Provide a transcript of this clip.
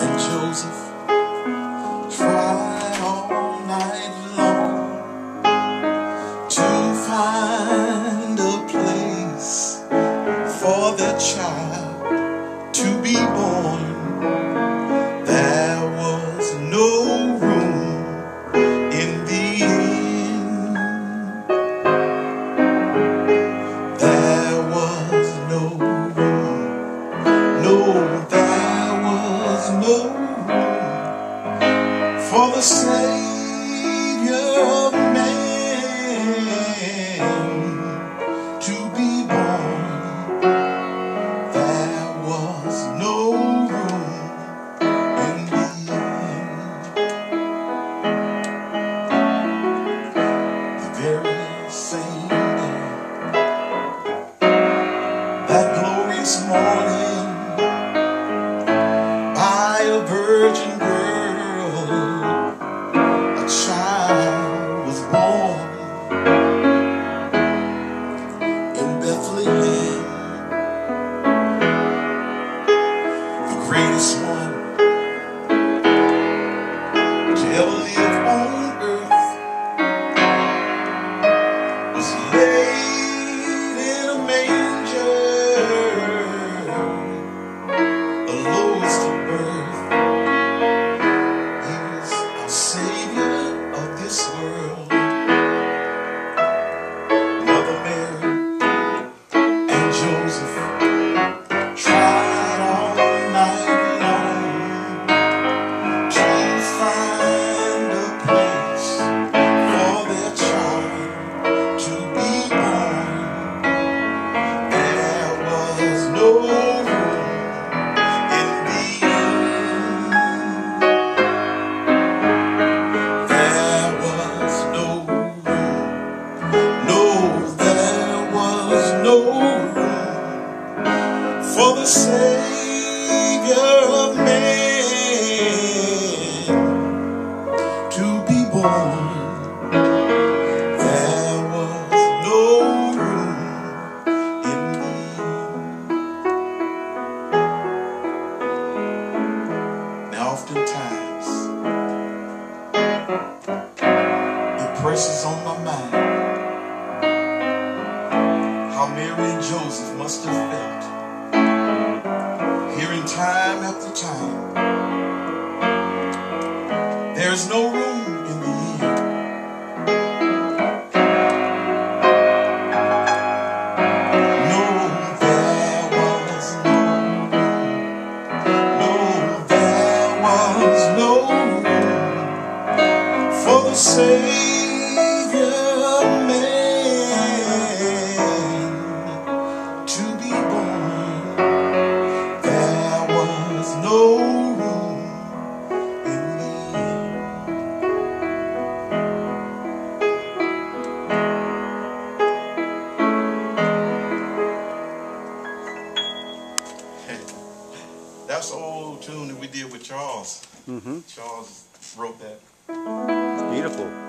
And Joseph tried all night long to find a place for the child to be born. There was no room in the inn. There was no room. No, there was no room for the Savior of man to be born. There was no room in the inn. The very same day, that glorious morning, by a virgin girl, a child was born in Bethlehem. The greatest one to ever live on earth was laid in a manger, the lowest of birth. He was our Savior of this world. Mother Mary and Joseph tried all night long to find a place for their child to be born. There was no room in the inn. There was no room. No, there was no room for the Savior of man to be born. There was no room in the inn. Now oftentimes it presses on my mind how Mary and Joseph must have felt, hearing time after time, there's no room in the inn. No, there was no room. No, there was no room for the Savior of man to be born. There was no room in the inn. That's an old tune that we did with Charles. Charles wrote that. It's beautiful.